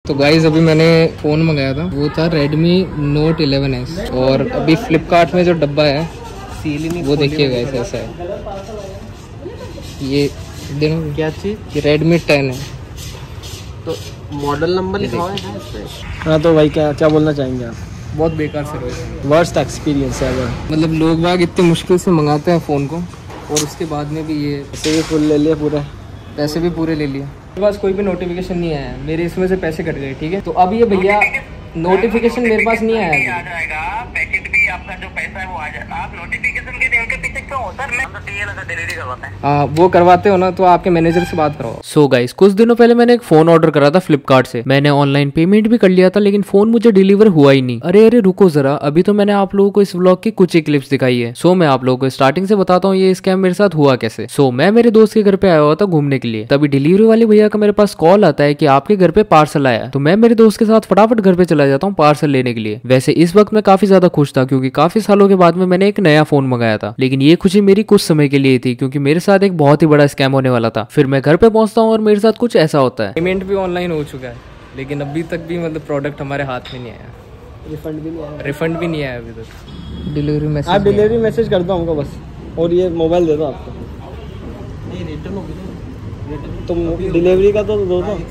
तो गाइज अभी मैंने फ़ोन मंगाया था, वो था Redmi Note 11S। और अभी फ्लिपकार्ट में जो डब्बा है सील ही नहीं, वो देखिए गाइज ऐसा है। ये देखो क्या चीज़, ये Redmi 10 है। तो मॉडल नंबर लिखा हुआ है इस पे। हाँ तो भाई क्या बोलना चाहेंगे आप? बहुत बेकार सर्विस, वर्स्ट एक्सपीरियंस है अगर, मतलब लोग बाग इतनी मुश्किल से मंगाते हैं फ़ोन को और उसके बाद में भी ये पैसे भी फुल ले लिए, पूरा पैसे भी पूरे ले लिए। मेरे पास कोई भी नोटिफिकेशन नहीं आया, मेरे इसमें से पैसे कट गए। ठीक है, तो अब ये भैया नोटिफिकेशन मेरे पास नहीं आया। आ जाएगा पैकेट भी, आपका जो पैसा है वो आ जाएगा। आप नोटिफिकेशन के पीछे क्यों हो सर? मैं डिलीवरी करवाता है। हाँ वो करवाते हो ना, तो आपके मैनेजर से बात करवाओ। सो गाइस, कुछ दिनों पहले मैंने एक फोन ऑर्डर करा था फ्लिपकार्ट से। मैंने ऑनलाइन पेमेंट भी कर लिया था, लेकिन फोन मुझे डिलीवर हुआ ही नहीं। अरे रुको जरा, अभी तो मैंने आप लोगों को इस व्लॉग की कुछ ही क्लिप्स दिखाई है। सो मैं आप लोगों को स्टार्टिंग से बताता हूँ ये स्कैम मेरे साथ हुआ कैसे। सो मैं मेरे दोस्त के घर पे आया हुआ था घूमने के लिए, तभी डिलीवरी वाले भैया का मेरे पास कॉल आता है कि आपके घर पे पार्सल आया। तो मैं मेरे दोस्त के साथ फटाफट घर पे चला जाता हूँ पार्सल लेने के लिए। वैसे इस वक्त मैं काफी ज्यादा खुश था, क्योंकि काफी सालों के बाद में मैंने एक नया फोन मंगाया था। लेकिन ये खुशी मेरी कुछ समय के लिए थी, क्योंकि मेरे साथ एक बहुत ही बड़ा स्कैम होने वाला था। फिर मैं घर पे पहुंचता हूँ और मेरे साथ कुछ ऐसा होता है। पेमेंट भी ऑनलाइन हो चुका है, लेकिन अभी तक भी मतलब प्रोडक्ट हमारे हाथ में नहीं आया। रिफंड भी नहीं आया। रिफंड भी नहीं आया अभी तक। डिलीवरी मैसेज, आप डिलीवरी मैसेज कर दो हमको बस, और ये मोबाइल दे दो आपको। नहीं रिटर्न हो गया, तुम डिलीवरी का तो दो दो,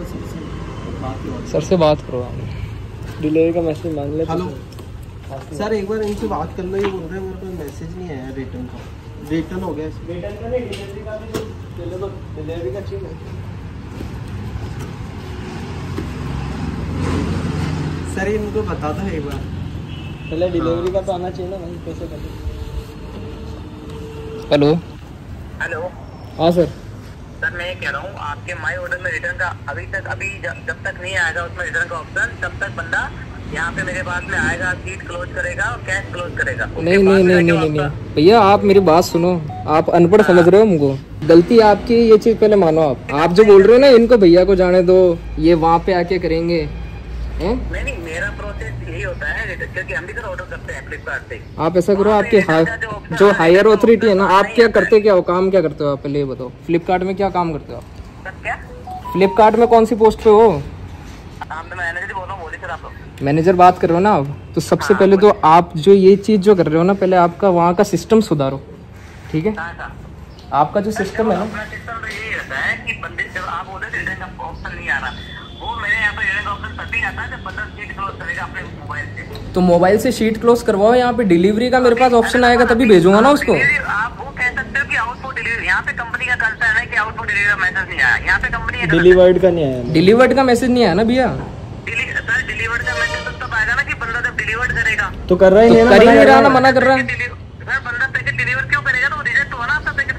सर से बात करो आप। डिलीवरी का मैसेज मांग ले। हेलो सर, एक बार इनसे बात कर लो। ये बोल रहे हैं मेरे को मैसेज नहीं आया रिटर्न का। रिटर्न हो गया, रिटर्न का नहीं, डिलीवरी का भी चलो तो डिलीवरी का चाहिए। सर इनको बता दो एक बार। पहले डिलीवरी का तो आना चाहिए ना भाई, कैसे कर। हेलो हेलो हाँ सर। सर मैं ये कह रहा हूँ, आपके माई ऑर्डर में रिटर्न का अभी जब तक नहीं आएगा उसमें रिटर्न का ऑप्शन, तब तक बंदा यहाँ पे मेरे पास में आएगा, सीट क्लोज करेगा और कैश क्लोज करेगा। नहीं भैया, आप मेरी बात सुनो। आप अनपढ़ समझ रहे हो हमको। गलती आपकी, ये चीज पहले मानो। आप जो बोल रहे हो ना, इनको भैया को जाने दो, ये वहाँ पे आके करेंगे। नहीं, मेरा प्रोसेस यही होता है, क्योंकि हम भी सर ऑर्डर करते हैं फ्लिपकार्ट से। आप ऐसा करो, आपके जो हायर अथॉरिटी है ना, आप क्या करते, क्या हो काम, क्या करते हो आप, पहले ये बताओ। फ्लिपकार्ट में क्या काम करते हो आप? क्या फ्लिपकार्ट में कौन सी पोस्ट पे हो? मैनेजर बोल रहा हूँ, बोलिए सर आप। मैनेजर बात कर रहे हो ना आप, तो सबसे पहले तो आप जो ये चीज जो कर रहे हो ना, पहले आपका वहाँ का सिस्टम सुधारो। ठीक है, आपका जो सिस्टम है ना, अपना सिस्टम तो यही रहता है कि बंदे जब आप बोल रहे रिटर्न का ऑप्शन नहीं आ रहा, वो मेरे यहाँ पे रिटर्न का ऑप्शन तभी आता है जब बंदा सीट क्लोज करेगा अपने मोबाइल से। तो मोबाइल से शीट क्लोज करवाओ। यहाँ पे डिलीवरी का मेरे पास ऑप्शन आएगा तभी भेजूंगा ना उसको। आप वो कह सकते हो कि आउटपुट डिलीवरी, यहाँ पे कंपनी का कंसर्न है कि आउटपुट डिलीवरी का मैसेज नहीं आया। यहाँ पे कंपनी डिलीवर्ड का नहीं आया। डिलीवर्ड का मैसेज नहीं आया ना भैया। सर डिलीवर्ड का मैसेज तब आएगा ना कि बंदा जब डिलीवर्ड करेगा। तो कर रहा ही नहीं, कर ही नहीं रहा ना, मना कर रहा है। सर बंदा पैकेट डिलीवर क्यों करेगा? तो रिजेक्ट हुआ ना आपका पैकेट।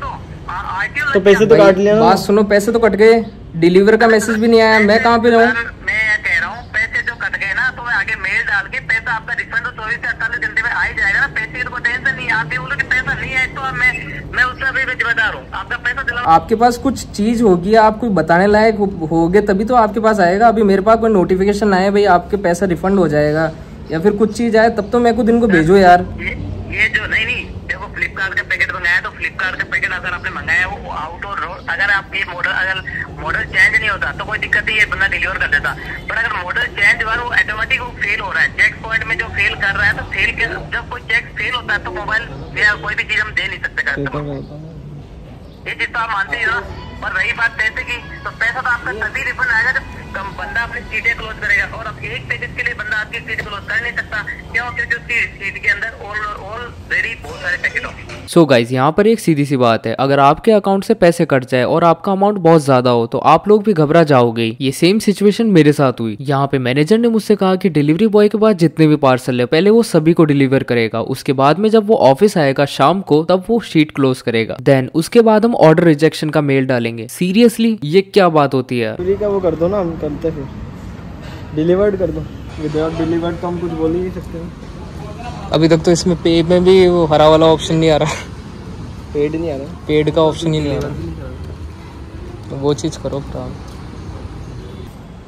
तो पैसे तो काट लिया। बात सुनो, पैसे तो कट गए, डिलीवर का मैसेज भी नहीं आया। मैं कहाँ पे रहूँ? मैं कह रहा हूँ पैसे जो कट गए ना, तो मैं आगे मेल डाल के पैसा आपका रिफंड 24 से 48 घंटे में आ ही जाएगा ना। पैसे की तो कोई टेंशन नहीं है। आप ये बोलो कि पैसा नहीं है, तो मैं उससे भी जिम्मेदार हूँ। आपका पैसा दिला, आपके पास कुछ चीज होगी, आप कोई बताने लायक होगे तभी तो आपके पास आएगा। अभी मेरे पास कोई नोटिफिकेशन आए भाई आपके पैसा रिफंड हो जाएगा, या फिर कुछ चीज आए, तब तो मेरे को दिन को भेजो यार। ये जो नहीं देखो, फ्लिपकार्ट का पैकेट मंगाया तो फ्लिपकार्ट का पैकेट अगर आपने मंगाया वो आउट और अगर आपके मॉडल चेंज नहीं होता तो कोई दिक्कत नहीं है, बंदा डिलीवर कर देता। पर अगर मॉडल चेंज हुआ वो ऑटोमेटिक वो फेल हो रहा है, चेक पॉइंट में जो फेल कर रहा है, तो फेल के जब कोई चेक फेल होता है तो मोबाइल या कोई भी चीज हम दे नहीं सकते कस्टमर को। ये चीज तो आप मानते ही हो। और रही बात पैसे की, तो पैसा तो आपका तभी रिफंड आएगा जब बंदा अपनी सीटें क्लोज करेगा। और अब एक पैकेज के लिए बंदा आपकी सीट क्लोज कर नहीं सकता, क्यों? क्योंकि उसकी सीट के अंदर ऑलरेडी बहुत सारे पैकेट होंगे। सो गाइज, यहाँ पर एक सीधी सी बात है, अगर आपके अकाउंट से पैसे कट जाए और आपका अमाउंट बहुत ज्यादा हो तो आप लोग भी घबरा जाओगे। ये सेम सिचुएशन मेरे साथ हुई। यहाँ पे मैनेजर ने मुझसे कहा कि डिलीवरी बॉय के पास जितने भी पार्सल है पहले वो सभी को डिलीवर करेगा, उसके बाद में जब वो ऑफिस आएगा शाम को तब वो शीट क्लोज करेगा, देन उसके बाद हम ऑर्डर रिजेक्शन का मेल डालेंगे। सीरियसली ये क्या बात होती है? डिलीवरी का वो कर दो ना, हम करते फिर डिलीवर्ड कर दो। विदाउट डिलीवर्ड तो हम कुछ बोल ही नहीं सकते। अभी तक तो इसमें पे में भी वो हरा वाला ऑप्शन नहीं आ रहा, पेड नहीं आ रहा, पेड का ऑप्शन ही नहीं आ रहा। तो वो चीज करो। अरे सर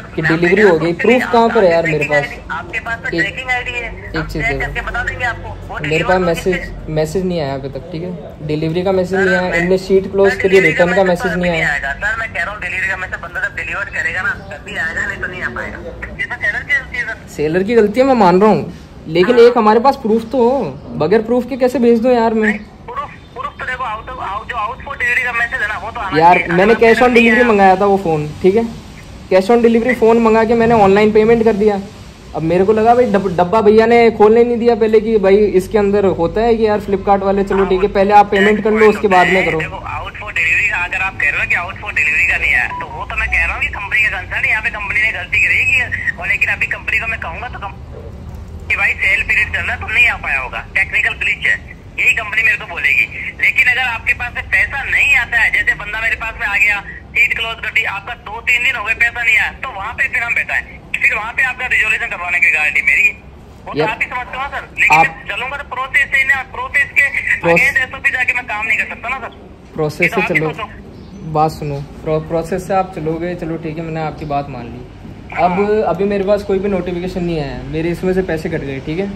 कि डिलीवरी हो गई। प्रूफ कहाँ पर है यार मेरे पास? आपके पास तो ट्रैकिंग आईडी है, एक चीज चेक देखो, करके बता देंगे आपको। मेरे पास मैसेज नहीं आया अभी तक, ठीक है? डिलीवरी का मैसेज नहीं आया, इनने शीट क्लोज करी, रिटर्न का मैसेज नहीं आया। सर मैं कह रहा हूँ डिलीवरी का मैसेज बंदा जब डिलीवर करेगा ना तभी आएगा, नहीं तो नहीं आ पाएगा। ये तो सेलर की गलती है सर। सेलर की गलती है, मैं मान रहा हूँ, लेकिन एक हमारे पास प्रूफ तो हो। बगैर प्रूफ के कैसे भेज दूं यार मैं? प्रूफ तो देखो, आउट फॉर डिलीवरी का मैसेज है ना, वो तो आना यार चाहिए। मैंने कैश ऑन डिलीवरी मंगाया था वो फ़ोन, ठीक है? कैश ऑन डिलीवरी फ़ोन मंगा के मैंने ऑनलाइन पेमेंट कर दिया। अब मेरे को लगा भाई डब्बा भैया ने खोलने नहीं दिया पहले कि भाई इसके अंदर होता है कि यार फ्लिपकार्ट वाले, चलो ठीक है पहले आप पेमेंट कर लो उसके बाद में करो। देखो आउट फॉर डिलीवरी का अगर आप कह रहे हो कि आउट फॉर डिलीवरी का नहीं है, तो वो तो मैं कह रहा हूँ कि कंपनी का कंसर्न है, यहाँ पे कंपनी ने गलती करी है। और लेकिन अभी कंपनी को मैं कहूंगा तो कि भाई सेल पीरियड चल रहा है, तो नहीं आ पाया होगा, टेक्निकल ग्लिच है, यही कंपनी मेरे को बोलेगी। लेकिन अगर आपके पास से पैसा नहीं आता है, जैसे बंदा मेरे पास में आ गया, सीट क्लोज कर दी, आपका 2-3 दिन हो गए पैसा नहीं आया, तो वहाँ पे फिर हम बैठा है, फिर वहाँ पे आपका रिजोल्यूशन करवाने की गारंटी मेरी है। वो तो आप ही समझते हो सर, लेकिन मैं चलूंगा तो प्रोसेस से ना, प्रोसेस के अगेंस्ट एसओपी जाके मैं काम नहीं कर सकता ना सर। प्रोसेस से चलो, बात सुनो, प्रोसेस से आप चलोगे, चलो ठीक है मैंने आपकी बात मान ली। अब अभी मेरे पास कोई भी नोटिफिकेशन नहीं आया, मेरे इसमें से पैसे कट गए, ठीक है?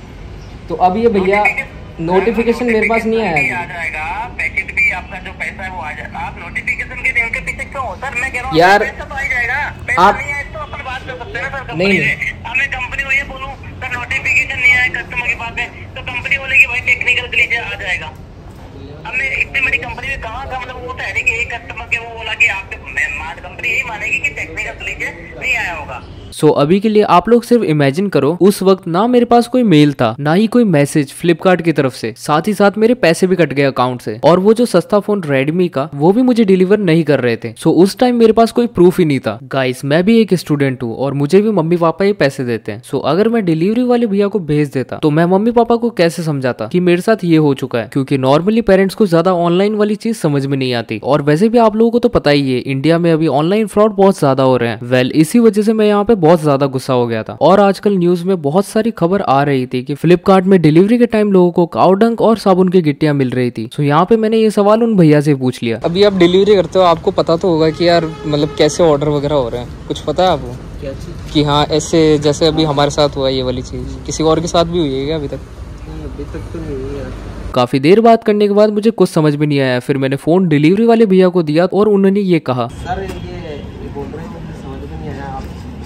तो अब ये भैया नोटिफिकेशन मेरे पास नहीं आया। आ जाएगा पैकेट भी, आपका जो पैसा है वो आ जाएगा। आप नोटिफिकेशन के दिन के पीछे क्यों हो सर? मैं कह रहा हूँ यार पैसा तो आ जाएगा, पैसा आप नहीं आए तो अपन बात कर सकते हैं ना सर। नहीं अब मैं कंपनी को ये बोलूँ सर नोटिफिकेशन नहीं आया कस्टमर के पास है, तो कंपनी बोलेगी भाई टेक्निकल ग्लिच आ जाएगा। अब मैं इतनी बड़ी कंपनी में कहाँ का मतलब वो तो है कि एक कस्टमर के वो बोला कि आपके कंपनी यही मानेगी कि टेक्निकल ग्लिच नहीं आया होगा। सो अभी के लिए आप लोग सिर्फ इमेजिन करो, उस वक्त ना मेरे पास कोई मेल था, ना ही कोई मैसेज फ्लिपकार्ट की तरफ से, साथ ही साथ मेरे पैसे भी कट गए अकाउंट से, और वो जो सस्ता फोन रेडमी का वो भी मुझे डिलीवर नहीं कर रहे थे। सो उस टाइम मेरे पास कोई प्रूफ ही नहीं था। गाइस मैं भी एक स्टूडेंट हूँ और मुझे भी मम्मी पापा ही पैसे देते हैं। सो अगर मैं डिलीवरी वाले भैया को भेज देता तो मैं मम्मी पापा को कैसे समझाता कि मेरे साथ ये हो चुका है, क्योंकि नॉर्मली पेरेंट्स को ज्यादा ऑनलाइन वाली चीज समझ में नहीं आती। और वैसे भी आप लोगों को तो पता ही है इंडिया में अभी ऑनलाइन फ्रॉड बहुत ज्यादा हो रहे हैं। वेल इसी वजह से मैं यहाँ पे बहुत ज्यादा गुस्सा हो गया था। और आजकल न्यूज में बहुत सारी खबर आ रही थी कि फ्लिपकार्ट में डिलीवरी के टाइम लोगों को काऊ डंक और साबुन की गिट्टियां मिल रही थी। सो यहाँ पे मैंने ये सवाल उन भैया से पूछ लिया। अभी आप डिलीवरी करते हो, आपको पता तो होगा कि यार मतलब कैसे ऑर्डर वगैरह हो रहे हैं, कुछ पता है आपको? क्या चीज़? कि हाँ ऐसे जैसे अभी हमारे साथ हुआ ये वाली चीज़, किसी और के साथ भी हुई है क्या अभी तक? अभी तक तो नहीं हुई यार। काफी देर बात करने के बाद मुझे कुछ समझ में नहीं आया, फिर मैंने फोन डिलीवरी वाले भैया को दिया और उन्होंने ये कहा, सर ये बोल रहे हैं मुझे समझ में नहीं आया आप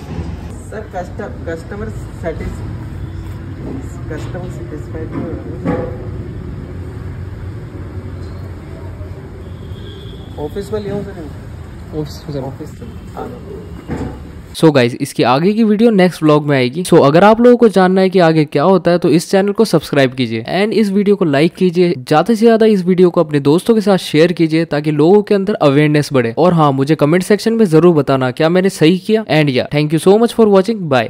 सर। कस्टमर सेटिस्फाइड नहीं हो रहा। ऑफिस में लिया हूँ सर, ऑफिस से आ जाओ। सो गाइज इसकी आगे की वीडियो नेक्स्ट व्लॉग में आएगी। सो अगर आप लोगों को जानना है कि आगे क्या होता है तो इस चैनल को सब्सक्राइब कीजिए एंड इस वीडियो को लाइक कीजिए, ज्यादा से ज्यादा इस वीडियो को अपने दोस्तों के साथ शेयर कीजिए ताकि लोगों के अंदर अवेयरनेस बढ़े। और हाँ मुझे कमेंट सेक्शन में जरूर बताना क्या मैंने सही किया। एंड या thank you so much for watching, bye.